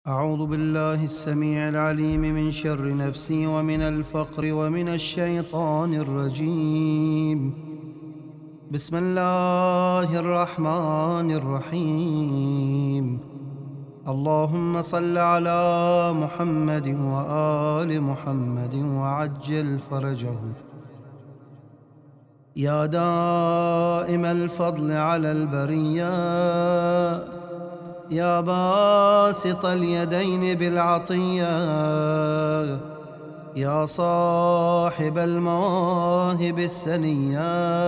أعوذ بالله السميع العليم من شر نفسي ومن الفقر ومن الشيطان الرجيم. بسم الله الرحمن الرحيم. اللهم صل على محمد وآل محمد وعجل فرجه. يا دائم الفضل على البرية، يا باسط اليدين بالعطية، يا صاحب المواهب السنية،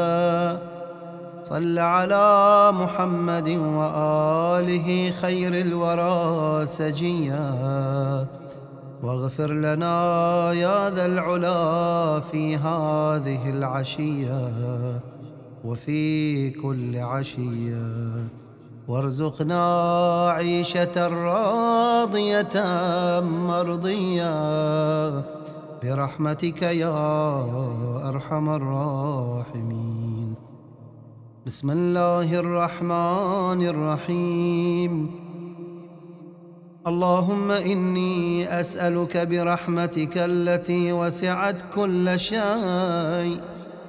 صل على محمد وآله خير الورى سجيا، واغفر لنا يا ذا العلا في هذه العشية وفي كل عشية، وارزقنا عيشة راضية مرضية برحمتك يا أرحم الراحمين. بسم الله الرحمن الرحيم. اللهم إني أسألك برحمتك التي وسعت كل شيء،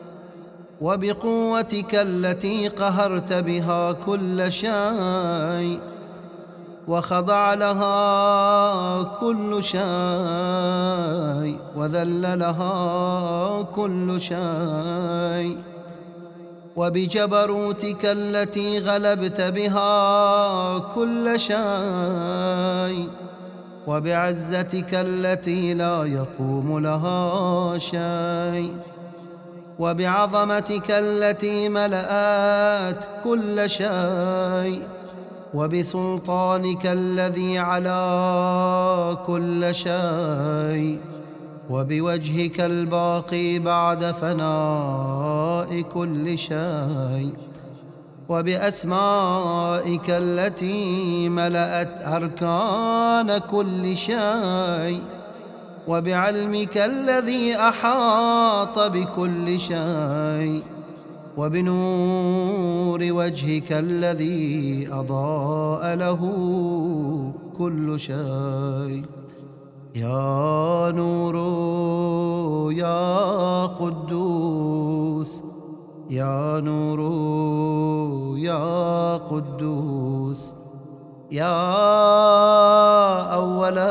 وبقوتك التي قهرت بها كل شيء وخضع لها كل شيء وذل لها كل شيء، وبجبروتك التي غلبت بها كل شيء، وبعزتك التي لا يقوم لها شيء، وبعظمتك التي ملأت كل شيء، وبسلطانك الذي على كل شيء، وبوجهك الباقي بعد فناء كل شيء، وبأسمائك التي ملأت أركان كل شيء، وبعلمك الذي أحاط بكل شيء، وبنور وجهك الذي أضاء له كل شيء. يا نور يا قدوس، يا نور يا قدوس، يا أول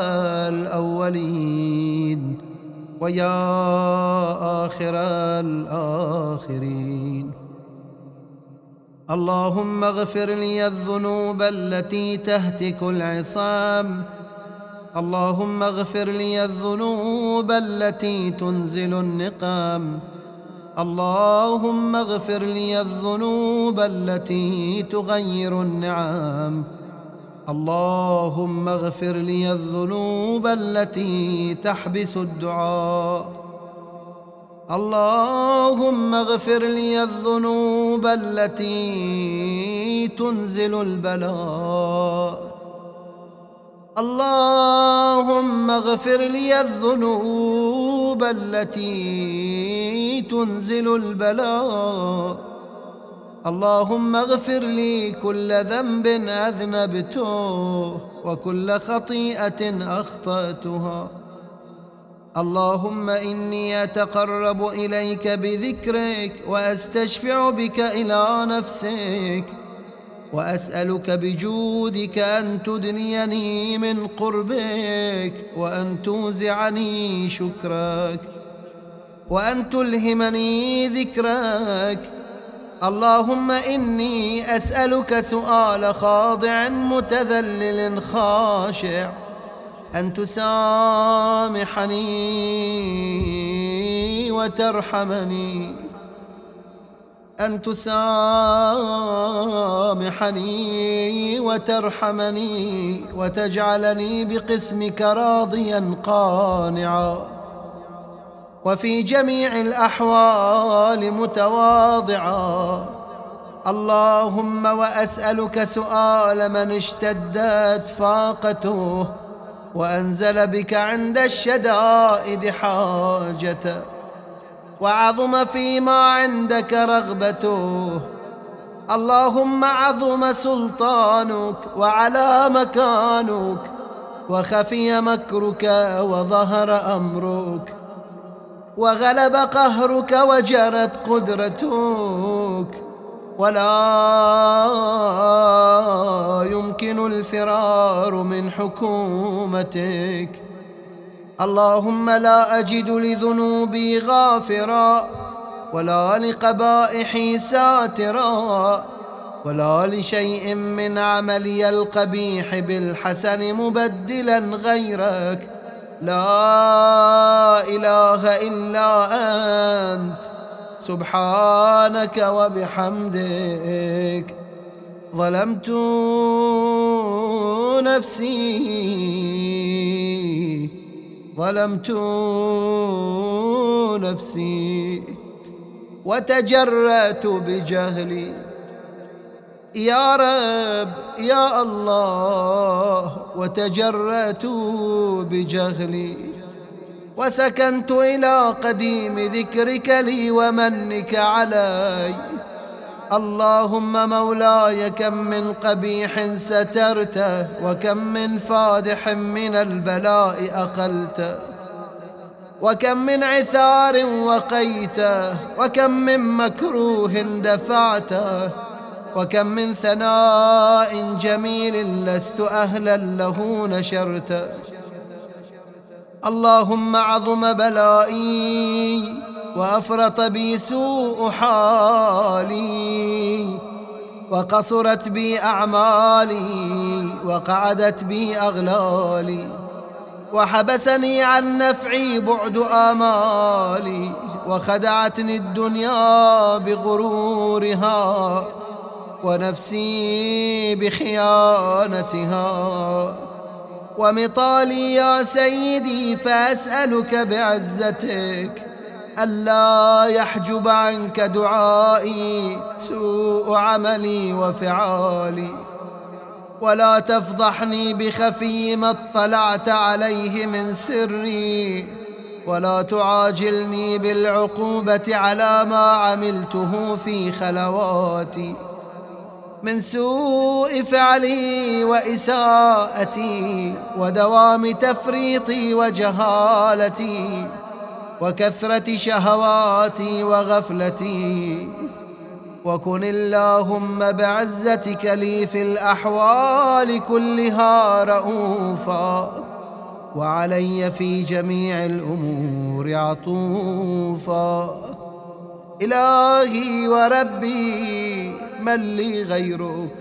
الأولين ويا آخر الآخرين. اللهم اغفر لي الذنوب التي تهتك العصام، اللهم اغفر لي الذنوب التي تنزل النقام، اللهم اغفر لي الذنوب التي تغير النعم، اللهم اغفر لي الذنوب التي تحبس الدعاء، اللهم اغفر لي الذنوب التي تنزل البلاء، اللهم اغفر لي الذنوب التي تنزل البلاء، اللهم اغفر لي كل ذنب أذنبته وكل خطيئة أخطأتها. اللهم إني أتقرب إليك بذكرك وأستشفع بك إلى نفسك، وأسألك بجودك أن تدنيني من قربك، وأن توزعني شكرك، وأن تلهمني ذكرك. اللهم إني أسألك سؤال خاضع متذلل خاشع، أن تسامحني وترحمني، أن تسامحني وترحمني وتجعلني بقسمك راضيا قانعا، وفي جميع الأحوال متواضعا. اللهم وأسألك سؤال من اشتدت فاقته وأنزل بك عند الشدائد حاجته، وعظم فيما عندك رغبته، اللهم عظم سلطانك وعلى مكانك، وخفي مكرك وظهر أمرك وغلب قهرك وجرت قدرتك، ولا يمكن الفرار من حكومتك. اللهم لا أجد لذنوبي غافرا، ولا لقبائحي ساترا، ولا لشيء من عملي القبيح بالحسن مبدلا غيرك. لا إله إلا أنت سبحانك وبحمدك. ظلمت نفسي وتجرأت بجهلي. يا رب يا الله، وتجرأت بجهلي وسكنت إلى قديم ذكرك لي ومنك علي. اللهم مولاي، كم من قبيح سترته، وكم من فادح من البلاء أقلته، وكم من عثار وقيته، وكم من مكروه دفعته، وكم من ثناء جميل لست أهلا له نشرته. اللهم عظم بلائي وأفرط بي سوء حالي، وقصرت بي أعمالي، وقعدت بي أغلالي، وحبسني عن نفعي بعد آمالي، وخدعتني الدنيا بغرورها، ونفسي بخيانتها. ومطالي يا سيدي، فأسألك بعزتك ألا يحجب عنك دعائي سوء عملي وفعالي، ولا تفضحني بخفي ما اطلعت عليه من سري، ولا تعاجلني بالعقوبة على ما عملته في خلواتي من سوء فعلي وإساءتي، ودوام تفريطي وجهالتي، وكثرة شهواتي وغفلتي. وكن اللهم بعزتك لي في الأحوال كلها رؤوفا، وعلي في جميع الأمور عطوفا. إلهي وربي، من لي غيرك؟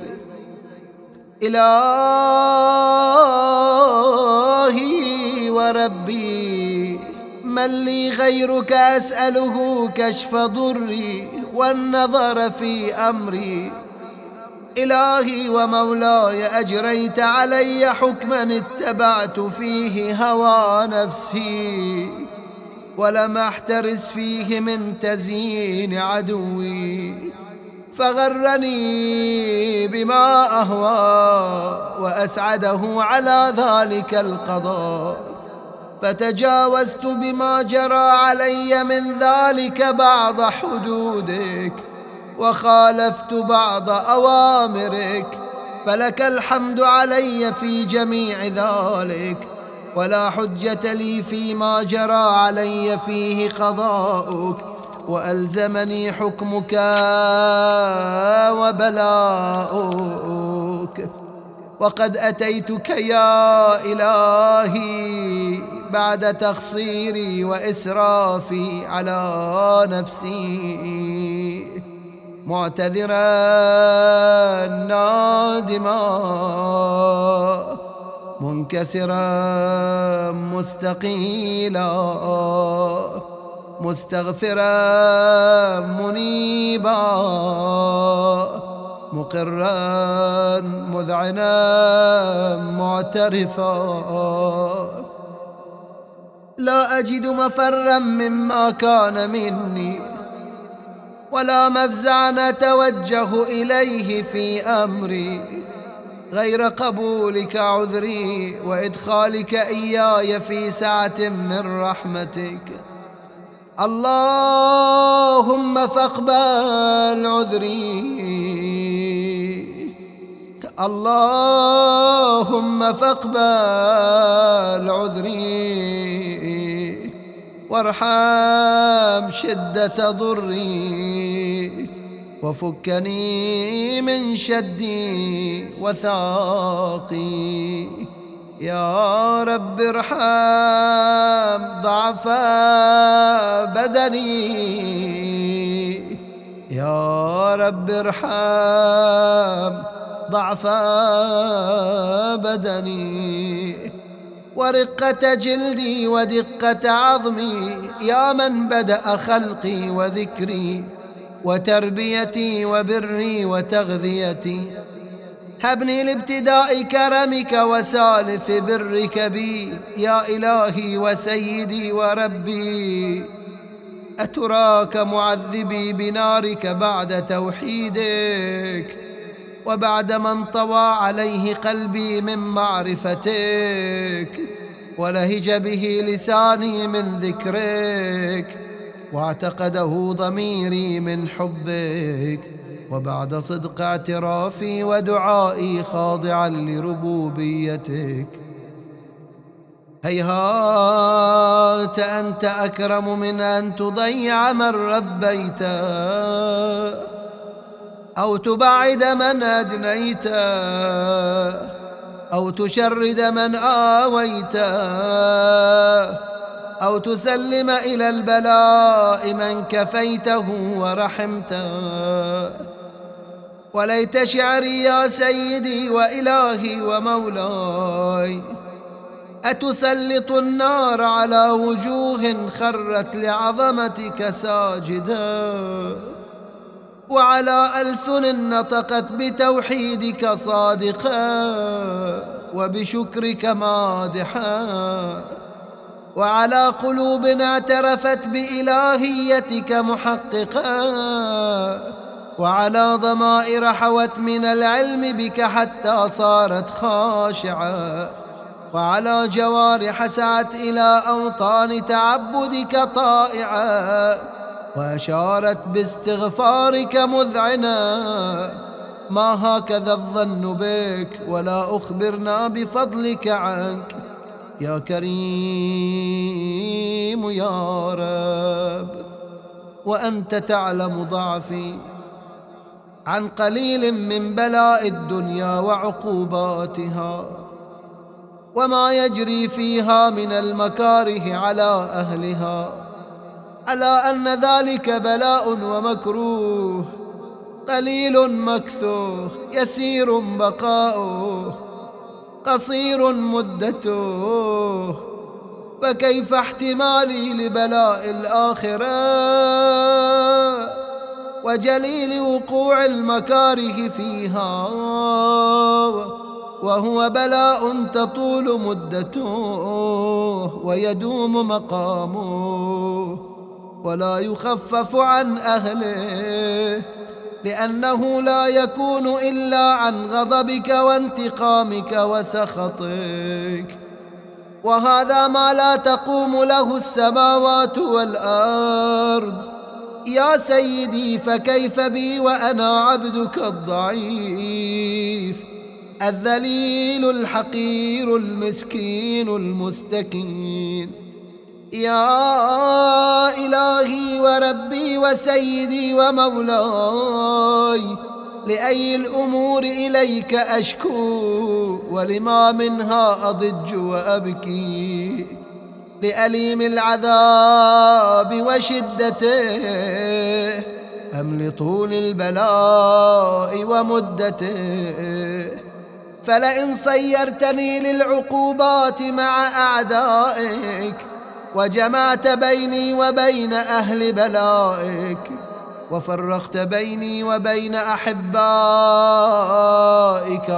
إلهي وربي، من لي غيرك؟ أسأله كشف ضري والنظر في أمري. إلهي ومولاي، أجريت علي حكما اتبعت فيه هوى نفسي، ولم أحترس فيه من تزيين عدوي، فغرني بما أهوى وأسعده على ذلك القضاء، فتجاوزت بما جرى علي من ذلك بعض حدودك، وخالفت بعض أوامرك، فلك الحمد علي في جميع ذلك، ولا حجة لي فيما جرى علي فيه قضاؤك، وألزمني حكمك وبلاؤك. وقد أتيتك يا إلهي بعد تقصيري وإسرافي على نفسي، معتذرا نادما منكسرا مستقيلا، مستغفرا منيبا، مقرا مذعنا معترفا. لا أجد مفرا مما كان مني، ولا مفزعا أتوجه إليه في أمري، غير قبولك عذري وإدخالك إياي في سعة من رحمتك. اللهم فاقبل عذري، اللهم اللهم فاقبل عذري وارحم شدة ضري وفكني من شدي وثاقي. يا رب ارحم ضعف بدني، يا رب ارحم ضعف بدني ورقة جلدي ودقة عظمي. يا من بدأ خلقي وذكري وتربيتي وبري وتغذيتي، هبني لابتداء كرمك وسالف برك بي. يا إلهي وسيدي وربي، أتراك معذبي بنارك بعد توحيدك وبعد ما انطوى عليه قلبي من معرفتك ولهج به لساني من ذكرك واعتقده ضميري من حبك، وبعد صدق اعترافي ودعائي خاضعا لربوبيتك. هيهات أنت أكرم من أن تضيع من ربيت أو تبعد من أدنيت أو تشرد من آويت أو تسلم إلى البلاء من كفيته ورحمته. وليت شعري يا سيدي وإلهي ومولاي، أتسلط النار على وجوه خرت لعظمتك ساجدا وعلى ألسن نطقت بتوحيدك صادقا وبشكرك مادحا وعلى قلوب اعترفت بإلهيتك محققا وعلى ضمائر حوت من العلم بك حتى صارت خاشعة وعلى جوارح سعت إلى أوطان تعبدك طائعة وأشارت باستغفارك مذعنة. ما هكذا الظن بك ولا أخبرنا بفضلك عنك يا كريم يا رب. وأنت تعلم ضعفي عن قليل من بلاء الدنيا وعقوباتها وما يجري فيها من المكاره على أهلها، على أن ذلك بلاء ومكروه قليل مكثوه يسير بقاؤه قصير مدته. فكيف احتمالي لبلاء الآخرة وجليل وقوع المكاره فيها وهو بلاء تطول مدته ويدوم مقامه ولا يخفف عن أهله، لأنه لا يكون إلا عن غضبك وانتقامك وسخطك، وهذا ما لا تقوم له السماوات والأرض. يا سيدي فكيف بي وأنا عبدك الضعيف الذليل الحقير المسكين المستكين. يا إلهي وربي وسيدي ومولاي، لأي الأمور إليك أشكو ولما منها أضج وأبكي؟ لأليم العذاب وشدته أم لطول البلاء ومدته؟ فلئن صيرتني للعقوبات مع أعدائك وجمعت بيني وبين أهل بلائك وفرقت بيني وبين أحبائك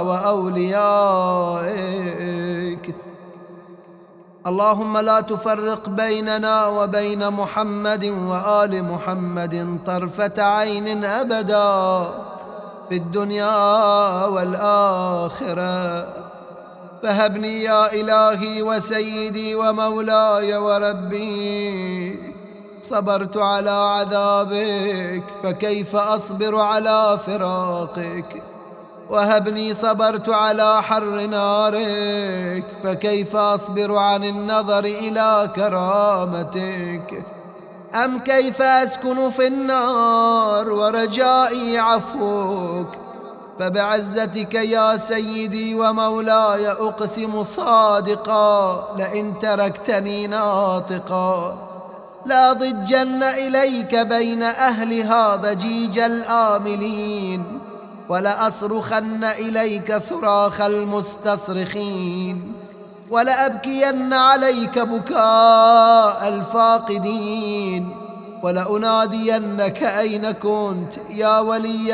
وأوليائك، اللهم لا تفرق بيننا وبين محمد وآل محمد طرفة عين أبدا في الدنيا والآخرة. فهبني يا إلهي وسيدي ومولاي وربي، صبرت على عذابك فكيف أصبر على فراقك؟ وهبني صبرت على حر نارك، فكيف أصبر عن النظر إلى كرامتك؟ أم كيف أسكن في النار ورجائي عفوك؟ فبعزتك يا سيدي ومولاي أقسم صادقا، لئن تركتني ناطقا لأضجن إليك بين أهلها ضجيج الآملين، ولأصرخن إليك صراخ المستصرخين، ولأبكين عليك بكاء الفاقدين، ولأنادينك أين كنت يا ولي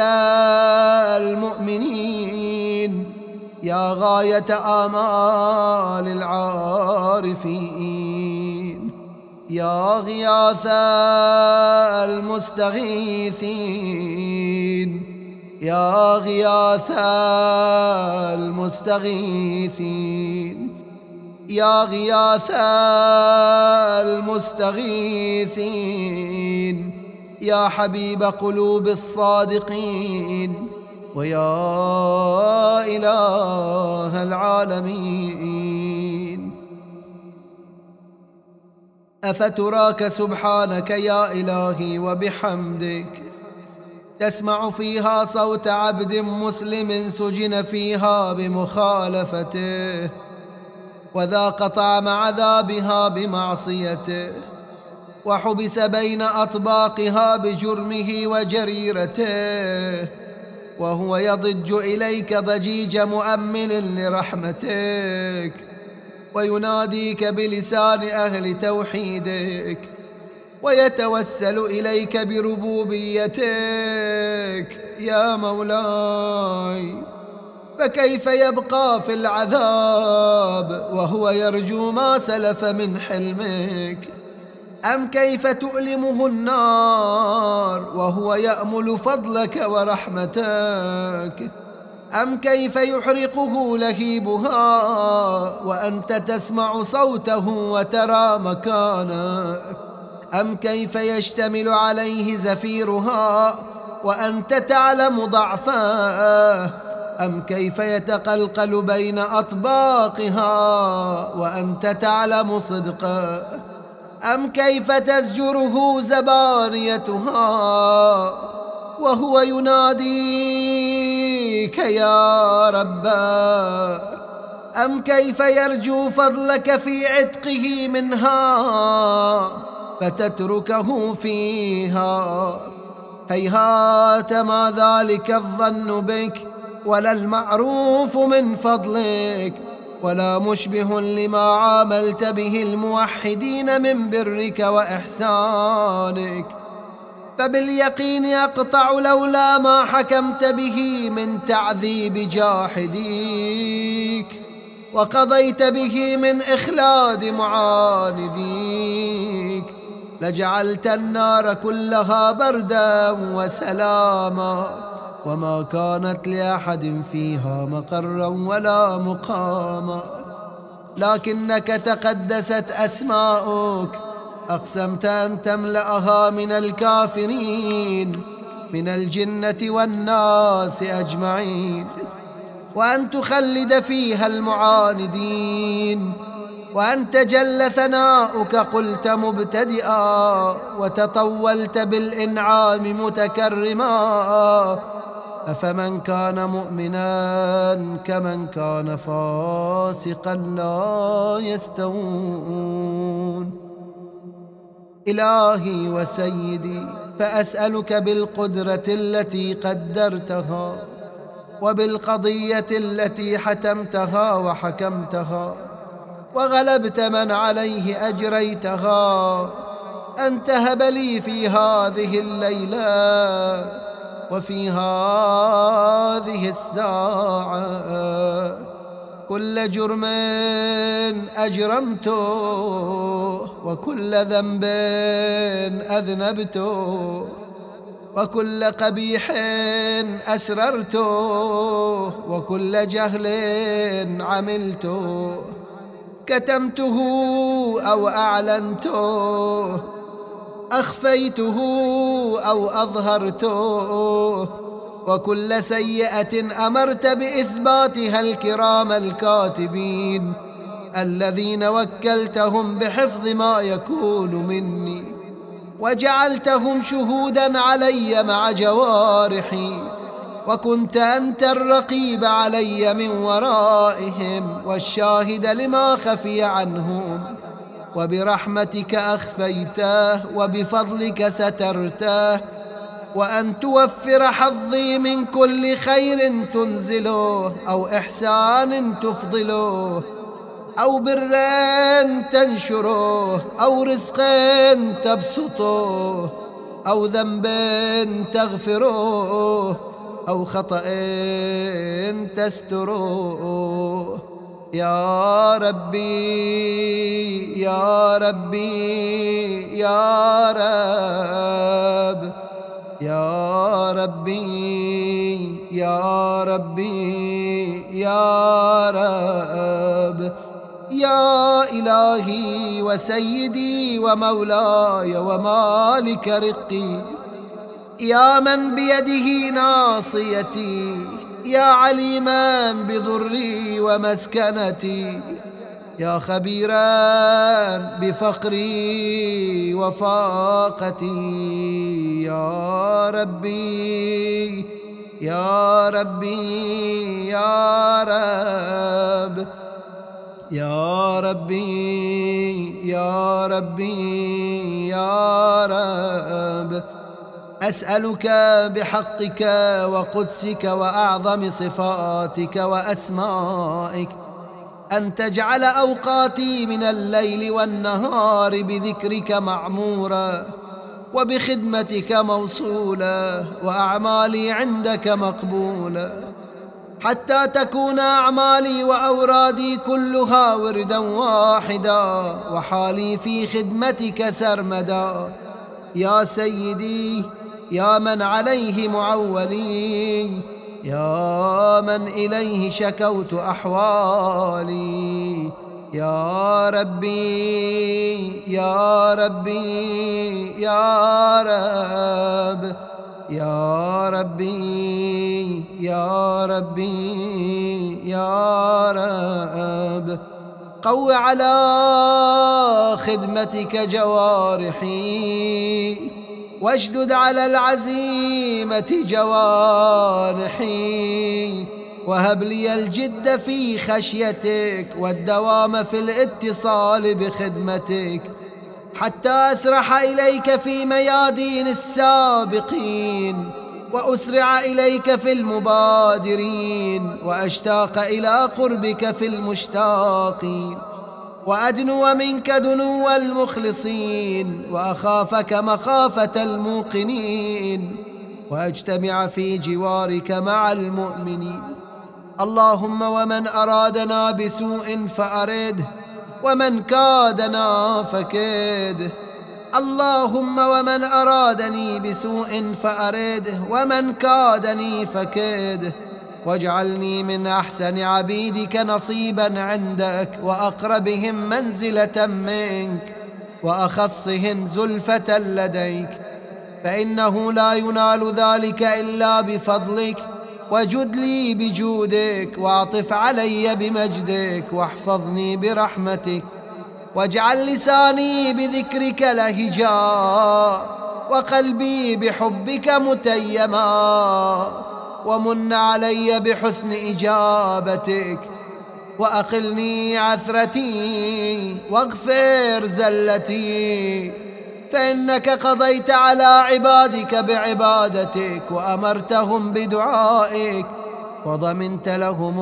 المؤمنين، يا غاية آمال العارفين، يا غياث المستغيثين، يا غياث المستغيثين، يا غياث المستغيثين، يا حبيب قلوب الصادقين، ويا إله العالمين. أفتراك سبحانك يا إلهي وبحمدك تسمع فيها صوت عبد مسلم سجن فيها بمخالفته، وذاق طعم عذابها بمعصيته، وحبس بين أطباقها بجرمه وجريرته، وهو يضج إليك ضجيج مؤمل لرحمتك، ويناديك بلسان أهل توحيدك، ويتوسل إليك بربوبيتك يا مولاي. فكيف يبقى في العذاب وهو يرجو ما سلف من حلمك؟ أم كيف تؤلمه النار وهو يأمل فضلك ورحمتك؟ أم كيف يحرقه لهيبها وأنت تسمع صوته وترى مكانك؟ أم كيف يشتمل عليه زفيرها وأنت تعلم ضعفه؟ أم كيف يتقلقل بين أطباقها وأنت تعلم صدقه؟ أم كيف تزجره زبانيتها وهو يناديك يا رباه؟ أم كيف يرجو فضلك في عتقه منها فتتركه فيها؟ هيهات ما ذلك الظن بك، ولا المعروف من فضلك، ولا مشبه لما عاملت به الموحدين من برك وإحسانك. فباليقين أقطع لولا ما حكمت به من تعذيب جاحديك، وقضيت به من إخلاد معانديك، لجعلت النار كلها بردا وسلاما، وما كانت لأحد فيها مقرا ولا مقاما. لكنك تقدست أسماؤك، أقسمت أن تملأها من الكافرين من الجنة والناس أجمعين، وأن تخلد فيها المعاندين، وأن تجل ثناؤك قلت مبتدئا، وتطولت بالإنعام متكرما. أفمن كان مؤمنا كمن كان فاسقا لا يستوون. إلهي وسيدي، فأسألك بالقدرة التي قدرتها، وبالقضية التي حتمتها وحكمتها، وغلبت من عليه أجريتها، أن تهب لي في هذه الليلة وفي هذه الساعة كل جرم أجرمته، وكل ذنب أذنبته، وكل قبيح أسررته، وكل جهل عملته، كتمته أو أعلنته، أخفيته أو أظهرته، وكل سيئة أمرت بإثباتها الكرام الكاتبين الذين وكلتهم بحفظ ما يكون مني، وجعلتهم شهودا علي مع جوارحي، وكنت أنت الرقيب علي من ورائهم والشاهد لما خفي عنهم، وبرحمتك أخفيته وبفضلك سترته، وأن توفر حظي من كل خير تنزله أو إحسان تفضله أو بر تنشره أو رزق تبسطه أو ذنب تغفره أو خطأ تستره. يا ربي يا ربي يا رب، يا ربي يا ربي يا رب، يا إلهي وسيدي ومولاي ومالك رقي، يا من بيده ناصيتي، يا عليما بضري ومسكنتي، يا خبيرا بفقري وفاقتي. يا ربي يا ربي يا رب، يا ربي يا ربي يا رب، أسألك بحقك وقدسك وأعظم صفاتك وأسمائك أن تجعل أوقاتي من الليل والنهار بذكرك معمورة، وبخدمتك موصولة، وأعمالي عندك مقبولة، حتى تكون أعمالي وأورادي كلها وردا واحدا، وحالي في خدمتك سرمدا. يا سيدي يا من عليه معولي، يا من إليه شكوت أحوالي، يا ربي يا ربي يا رب، يا ربي يا ربي يا رب، قو على خدمتك جوارحي، واشدد على العزيمة جوانحي، وهب لي الجد في خشيتك والدوام في الاتصال بخدمتك، حتى أسرح إليك في ميادين السابقين، وأسرع إليك في المبادرين، وأشتاق إلى قربك في المشتاقين، وأدنو منك دنو المخلصين، وأخافك مخافة الموقنين، وأجتمع في جوارك مع المؤمنين. اللهم ومن أرادنا بسوء فأرده، ومن كادنا فكيده. اللهم ومن أرادني بسوء فأرده، ومن كادني فكيده، واجعلني من أحسن عبيدك نصيبا عندك، وأقربهم منزلة منك، وأخصهم زلفة لديك، فإنه لا ينال ذلك إلا بفضلك. وجد لي بجودك، واعطف علي بمجدك، واحفظني برحمتك، واجعل لساني بذكرك لهجا، وقلبي بحبك متيما، ومن علي بحسن إجابتك، وأقلني عثرتي، واغفر زلتي، فإنك قضيت على عبادك بعبادتك، وأمرتهم بدعائك، وضمنت لهم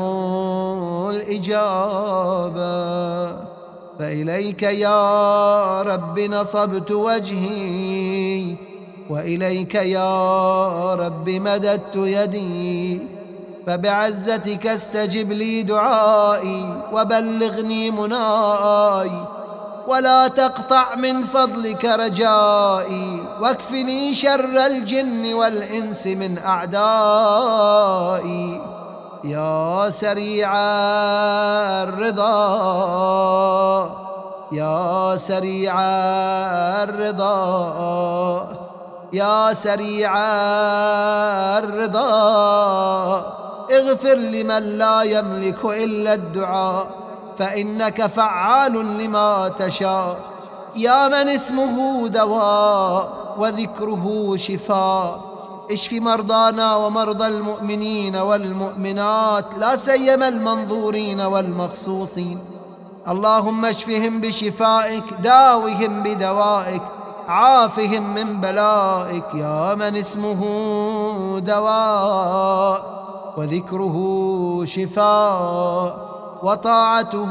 الإجابة. فإليك يا رب نصبت وجهي، وإليك يا رب مددت يدي، فبعزتك استجب لي دعائي، وبلغني مناي، ولا تقطع من فضلك رجائي، واكفني شر الجن والإنس من أعدائي. يا سريع الرضا، يا سريع الرضا، يا سريع الرضا اغفر لمن لا يملك إلا الدعاء فإنك فعال لما تشاء. يا من اسمه دواء وذكره شفاء اشف مرضانا ومرضى المؤمنين والمؤمنات لا سيما المنظورين والمخصوصين. اللهم اشفهم بشفائك، داوهم بدوائك، عافهم من بلائك. يا من اسمه دواء وذكره شفاء وطاعته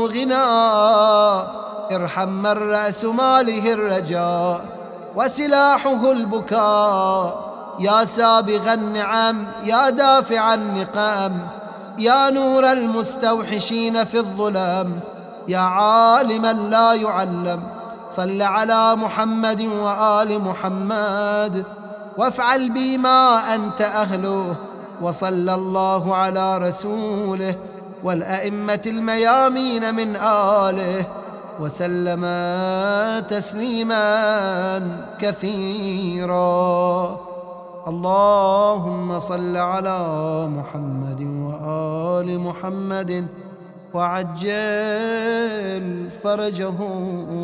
غناء ارحم من رأس ماله الرجاء وسلاحه البكاء. يا سابغ النعم، يا دافع النقم، يا نور المستوحشين في الظلام، يا عالما لا يعلم، صل على محمد وآل محمد وافعل بي ما أنت أهله. وصلى الله على رسوله والأئمة الميامين من آله وسلم تسليما كثيرا. اللهم صل على محمد وآل محمد وعجل فرجهم.